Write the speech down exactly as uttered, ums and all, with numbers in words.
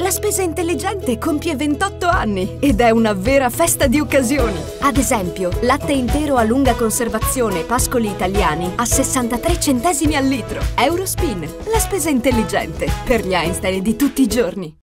La spesa intelligente compie ventotto anni ed è una vera festa di occasioni. Ad esempio, latte intero a lunga conservazione Pascoli Italiani a sessantatré centesimi al litro. Eurospin, la spesa intelligente per gli Einstein di tutti i giorni.